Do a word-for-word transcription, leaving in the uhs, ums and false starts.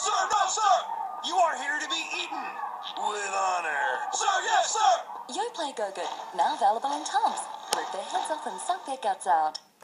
Sir, no, sir! You are here to be eaten. With honor. Sir, yes, sir! Yoplait Go-Good, now available in tubs. Rip their heads off and suck their guts out.